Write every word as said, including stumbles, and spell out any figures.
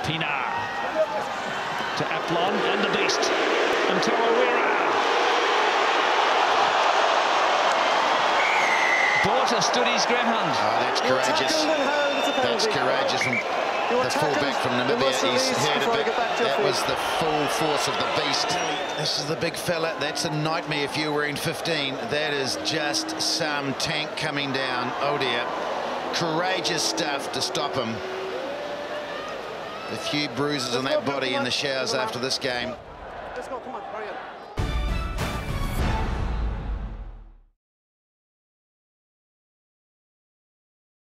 Pinar to Aplon and the beast and Tawawira. Borta stood his ground. Oh, that's courageous. That's courageous from the fullback from Namibia. He's heard a bit. That was the full force of the beast. This is the big fella. That's a nightmare if you're wearing fifteen. That is just some tank coming down. Oh dear. Courageous stuff to stop him. A few bruises on that body in the showers after this game. Let's go, come on, hurry up.